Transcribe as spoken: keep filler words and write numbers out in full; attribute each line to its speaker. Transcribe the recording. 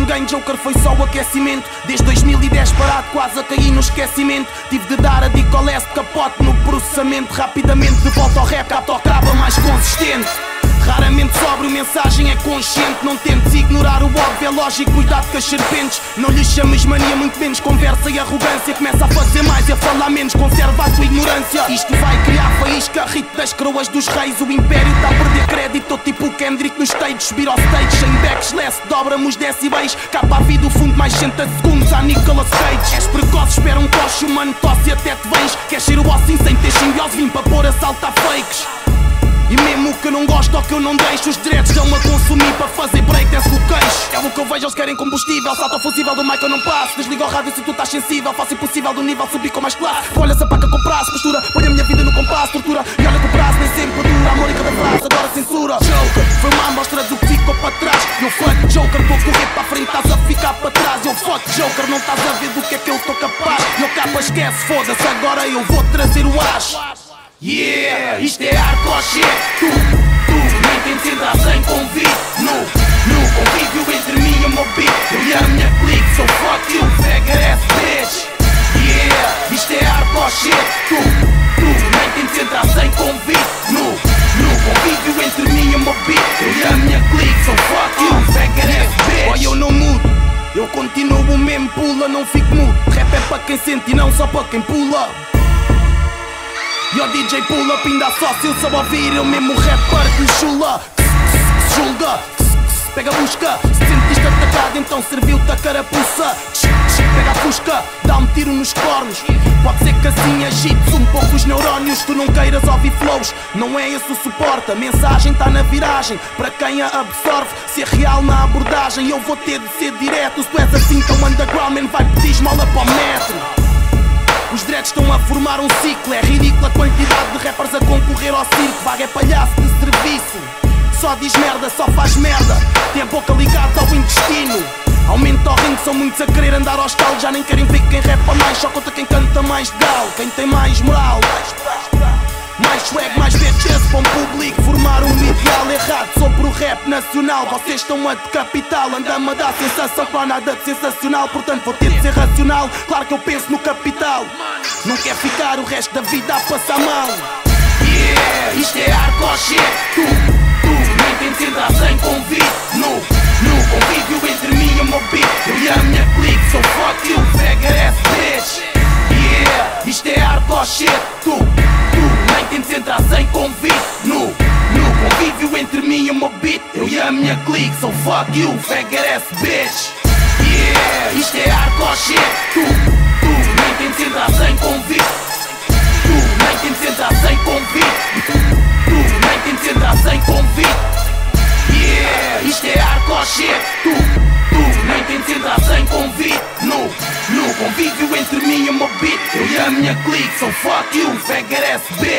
Speaker 1: ninguém, Joker foi só o aquecimento. Desde dois mil e dez parado, quase a cair no esquecimento. Tive de dar a dica ao leste, capote no processamento. Rapidamente de volta ao rap, capto ao crava mais consistente. Raramente sóbrio, mensagem é consciente. Não tentes ignorar o óbvio, é lógico, cuidado com as serpentes. Não lhes chames mania, muito menos conversa e arrogância. Começa a fazer mais e a falar menos, conserva a tua ignorância. Isto vai criar faísca, rito das coroas dos reis. O império está a perder crédito, tô tipo o Kendrick nos stages. Subir ao stage, sem backslash, dobra-me os decibéis. Capa a vida, o fundo mais sessenta segundos a Nicolas Cage. És precoce, espera um coche humano, tosse e até te vens. Queres ser o assim sem ter simbiose, vim para pôr a saltar fakes. E mesmo que eu não gosto ou que eu não deixo, os diretos dão-me a consumir para fazer breakdance no queixo. É o que eu vejo, eles querem combustível. Salta o fusível do mic eu não passo. Desliga o rádio se tu estás sensível. Faço impossível do nível subir com mais classe. Olha essa paca com prazo, postura. Põe a minha vida no compasso, tortura. E olha que o prazo nem sempre dura. Amor em cada frase, agora censura. Joker, foi uma amostra do que ficou para trás. Eu fuck Joker, vou correr para a frente, estás a ficar para trás. Eu fuck Joker, não estás a ver do que é que eu estou capaz. Meu capa esquece, foda-se, agora eu vou trazer o as. Yeah, isto é hardcore shit. Tu, tu, nem tentes entrar sem convite. No, no convívio entre mim e o meu beat. Eu e a minha clique, so fuck you, faggot ass bitch. Yeah, isto é hardcore shit. Tu, tu, nem tentes entrar sem convite. No, no convívio entre mim e o meu beat. Eu e a minha clique, so fuck you, faggot ass bitch. Olha, eu não mudo, eu continuo o mesmo, pula, não fico mudo. Rap é para quem sente e não só para quem pula. E o D J pull up, ainda só se eu só ouvir. Eu mesmo rapper que lhe chula, que se julga, que se pega a busca. Se sentiste atacado, então serviu-te a carapuça. Pega a fusca, dá um tiro nos cornos. Pode ser que assim agites um pouco os neurónios. Tu não queiras ouvir flows, não é esse o suporte. A mensagem está na viragem, para quem a absorve. Se é real na abordagem, eu vou ter de ser direto. Se tu és assim tão underground, man, vai pedir esmola para o metro. Os dreads estão a formar um ciclo. É ridícula a quantidade de rappers a concorrer ao circo. Vaga é palhaço de serviço, só diz merda, só faz merda. Tem a boca ligada ao intestino. Aumenta o ringue, são muitos a querer andar ao estalo. Já nem querem ver quem rapa mais, só conta quem canta mais de galo. Quem tem mais moral, mais swag, mais bitches para um público. Formar um ideal errado sobre o rap nacional. Vocês estão a decapital, anda-me a dar sensação que não há nada de sensacional. Portanto vou ter de ser racional, claro que eu penso no capital. Não quer ficar o resto da vida a passar mal. Yeah, isto é hardcore shit. Tu, tu, nem tentes entrar sem convite. No, no convívio entre mim e o meu beat. Eu e a minha clique, so fuck you, faggot ass bitch. Yeah, isto é hardcore shit. Tu, tu, nem tentes entrar sem convite. No, no convívio entre mim e o meu beat. Eu e a minha clique, so fuck you, faggot ass bitch. Yeah, isto é hardcore shit. Tu, tu, nem tentes entrar sem convite. Tu, nem tentes entrar sem convite. Tu, nem tentes entrar sem convite. Yeah, isto é hardcore shit. Tu, tu, nem tentes entrar sem convite. No, no convívio entre mim e o meu beat. Eu e a minha clique, so fuck you, faggot ass bitch.